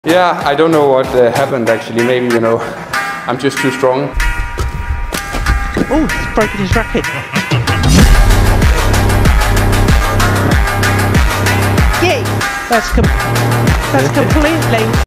Yeah, I don't know what happened actually. Maybe, you know, I'm just too strong. Oh, he's broken his racket. Yay! That's completely...